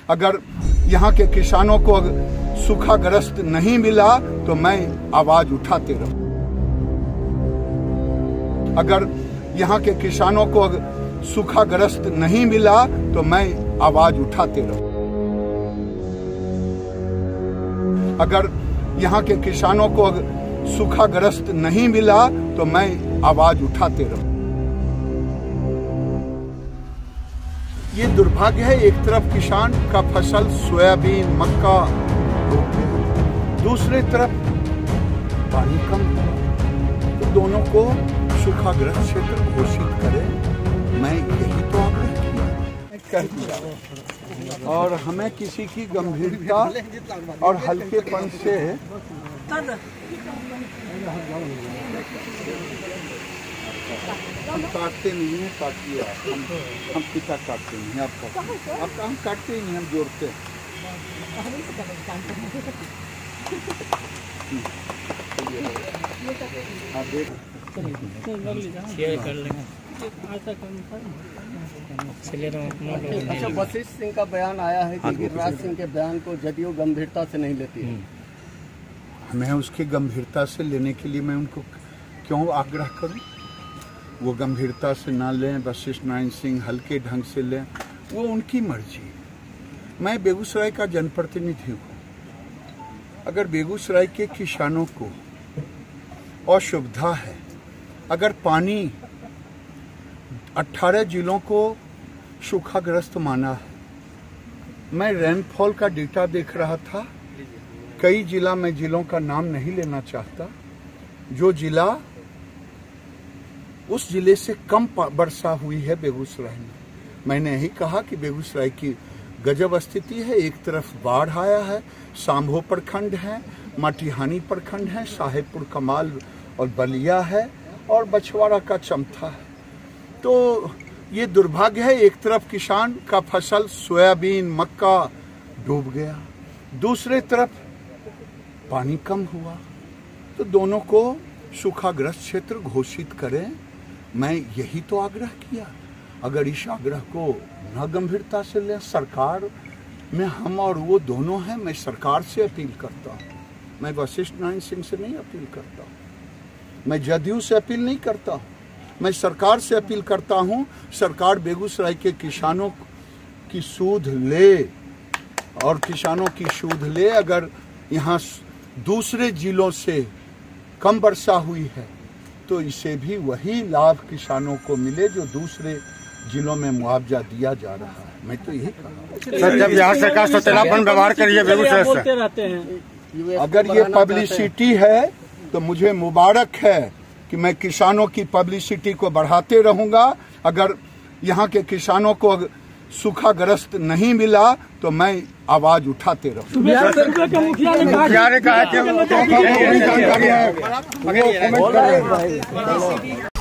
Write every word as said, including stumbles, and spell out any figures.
अगर यहाँ के किसानों को सूखाग्रस्त नहीं मिला तो मैं आवाज उठाते रहूं। अगर यहाँ के किसानों को सूखाग्रस्त नहीं मिला तो मैं आवाज उठाते रहूं। अगर यहाँ के किसानों को सूखाग्रस्त नहीं मिला तो मैं आवाज उठाते रहूं। ये दुर्भाग्य है, एक तरफ किसान का फसल सोयाबीन मक्का, दूसरी तरफ पानी कम, तो दोनों को सूखाग्रस्त क्षेत्र घोषित करें। मैं यही तो आग्रह किया और हमें किसी की गंभीरता और हल्केपन से हम काटते नहीं है, काटिए आप, हम हम पिता काटते नहीं है, आप काटते आप हम काटते ही नहीं, हम जोड़ते हैं। अच्छा, वशिष्ठ सिंह का बयान आया है कि गिरिराज सिंह के बयान को जदयू गंभीरता से नहीं लेती है। मैं उसकी गंभीरता से लेने के लिए मैं उनको क्यों आग्रह करूं? वो गंभीरता से ना लें, वशिष्ठ नारायण सिंह हल्के ढंग से लें, वो उनकी मर्जी। मैं बेगूसराय का जनप्रतिनिधि हूँ। अगर बेगूसराय के किसानों को असुविधा है, अगर पानी अठारह जिलों को सूखाग्रस्त माना है, मैं रेनफॉल का डेटा देख रहा था, कई जिला में जिलों का नाम नहीं लेना चाहता, जो जिला उस जिले से कम वर्षा हुई है बेगूसराय में। मैंने यही कहा कि बेगूसराय की गजब स्थिति है। एक तरफ बाढ़ आया है, सांभो प्रखंड है, माटीहानी प्रखंड है, साहेबपुर कमाल और बलिया है और बछवाड़ा का चमथा है। तो ये दुर्भाग्य है, एक तरफ किसान का फसल सोयाबीन मक्का डूब गया, दूसरे तरफ पानी कम हुआ, तो दोनों को सूखाग्रस्त क्षेत्र घोषित करें। मैं यही तो आग्रह किया। अगर इस आग्रह को न गंभीरता से लें, सरकार में हम और वो दोनों हैं, मैं सरकार से अपील करता हूँ। मैं वशिष्ठ नारायण सिंह से नहीं अपील करता हूँ, मैं जदयू से अपील नहीं करता हूँ, मैं सरकार से अपील करता हूँ। सरकार बेगूसराय के किसानों की सूध ले और किसानों की सूध ले। अगर यहाँ दूसरे जिलों से कम वर्षा हुई है तो इसे भी वही लाभ किसानों को मिले जो दूसरे जिलों में मुआवजा दिया जा रहा है। मैं तो यही कहूँगा। सर, जब यहाँ सरकार सौतेलापन व्यवहार कर रही है बेगूसराय से, अगर ये पब्लिसिटी है तो मुझे मुबारक है कि मैं किसानों की पब्लिसिटी को बढ़ाते रहूंगा। अगर यहाँ के किसानों को सूखाग्रस्त नहीं मिला तो मैं आवाज उठाते रहूं। मुखिया ने कहा कि